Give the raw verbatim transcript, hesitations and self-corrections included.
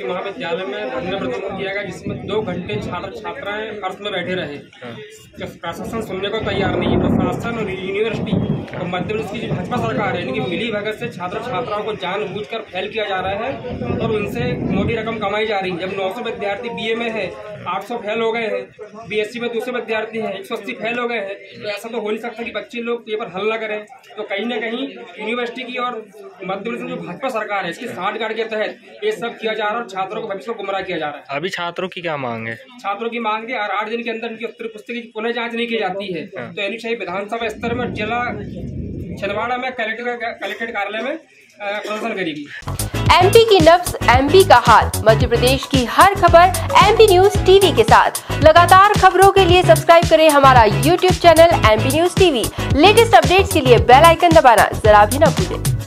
शासकीय महाविद्यालय में धरना प्रदर्शन किया गया, जिसमें दो घंटे छात्र छात्राएं फर्श में बैठे रहे। प्रशासन सुनने को तैयार नहीं है। प्रशासन और यूनिवर्सिटी और मध्य प्रदेश की जो भाजपा सरकार है, इनकी मिली भगत से छात्र छात्राओं को जानबूझकर फेल किया जा रहा है और उनसे मोटी रकम कमाई जा रही है। जब नौ सौ विद्यार्थी बीए में है, आठ सौ फेल हो गए हैं, बीएससी में दो सौ विद्यार्थी हैं, एक सौ अस्सी फेल हो गए हैं, तो ऐसा तो हो नहीं सकता कि बच्चे लोग पेपर हल न करें। तो कहीं ना कहीं यूनिवर्सिटी की और मध्य प्रदेश में जो भाजपा सरकार है, इसकी सांठगांठ के तहत ये सब किया जा रहा है और छात्रों को भविष्य को गुमराह किया जा रहा है। अभी छात्रों की क्या मांग है? छात्रों की मांग है और आठ दिन के अंदर उनकी उत्तर पुस्तिका की पुनः जांच नहीं की जाती है तो यानी चाहिए विधानसभा स्तर में जिला छिंदवाड़ा में कलेक्टर कलेक्ट्रेट कार्यालय में प्रदर्शन करेगी। एमपी की नब्ज, एमपी का हाल, मध्य प्रदेश की हर खबर एमपी न्यूज टीवी के साथ। लगातार खबरों के लिए सब्सक्राइब करें हमारा YouTube channel MP news TV. Latest updates के लिए बेल आइकन दबाना जरा भी न भूलें।